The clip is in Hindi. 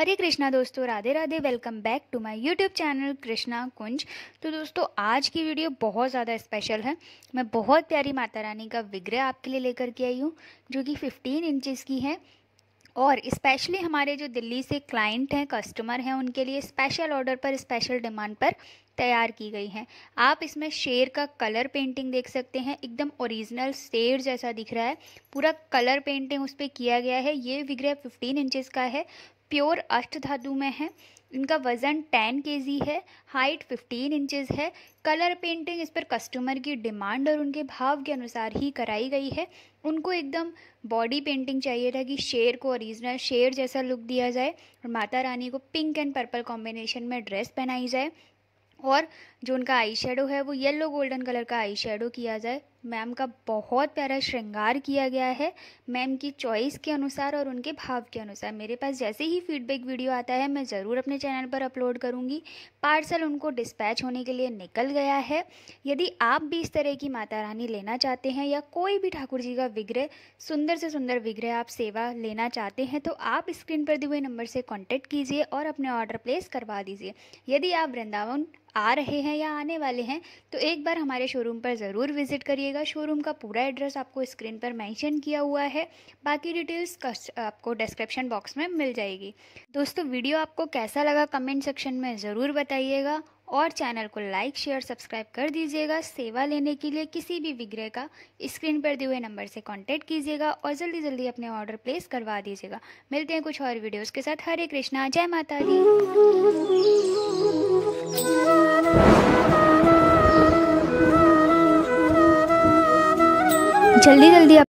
हरे कृष्णा दोस्तों, Radhe Radhe. Welcome back to my youtube channel Krishna Kunj. तो दोस्तों, आज की वीडियो बहुत ज़्यादा स्पेशल है। मैं बहुत प्यारी माता रानी का विग्रह आपके लिए लेकर के आई हूँ, जो कि 15 इंचेस की है। और स्पेशली हमारे जो दिल्ली से क्लाइंट हैं, कस्टमर हैं, उनके लिए स्पेशल ऑर्डर पर, स्पेशल डिमांड पर तैयार की गई हैं। आप इसमें शेर का कलर पेंटिंग देख सकते हैं, एकदम ओरिजिनल शेर जैसा दिख रहा है। पूरा कलर पेंटिंग उस पर किया गया है। ये विग्रह 15 इंचेस का है, प्योर अष्ट धातु में है। इनका वज़न 10 केजी है, हाइट 15 इंचेस है। कलर पेंटिंग इस पर कस्टमर की डिमांड और उनके भाव के अनुसार ही कराई गई है। उनको एकदम बॉडी पेंटिंग चाहिए था कि शेर को ओरिजिनल शेर जैसा लुक दिया जाए और माता रानी को पिंक एंड पर्पल कॉम्बिनेशन में ड्रेस पहनाई जाए, और जो उनका आई शेडो है वो येलो गोल्डन कलर का आई शेडो किया जाए। मैम का बहुत प्यारा श्रृंगार किया गया है, मैम की चॉइस के अनुसार और उनके भाव के अनुसार। मेरे पास जैसे ही फीडबैक वीडियो आता है मैं ज़रूर अपने चैनल पर अपलोड करूँगी। पार्सल उनको डिस्पैच होने के लिए निकल गया है। यदि आप भी इस तरह की माता रानी लेना चाहते हैं या कोई भी ठाकुर जी का विग्रह, सुंदर से सुंदर विग्रह आप सेवा लेना चाहते हैं, तो आप स्क्रीन पर दिए हुए नंबर से कॉन्टैक्ट कीजिए और अपने ऑर्डर प्लेस करवा दीजिए। यदि आप वृंदावन आ रहे हैं या आने वाले हैं तो एक बार हमारे शोरूम पर ज़रूर विजिट करिएगा। शोरूम का पूरा एड्रेस आपको स्क्रीन पर मेंशन किया हुआ है, बाकी डिटेल्स आपको डिस्क्रिप्शन बॉक्स में मिल जाएगी। दोस्तों, वीडियो आपको कैसा लगा कमेंट सेक्शन में ज़रूर बताइएगा और चैनल को लाइक शेयर सब्सक्राइब कर दीजिएगा। सेवा लेने के लिए किसी भी विग्रह का स्क्रीन पर दिए हुए नंबर से कॉन्टैक्ट कीजिएगा और जल्दी जल्दी अपने ऑर्डर प्लेस करवा दीजिएगा। मिलते हैं कुछ और वीडियोस के साथ। हरे कृष्णा, जय माता दी। जल्दी जल्दी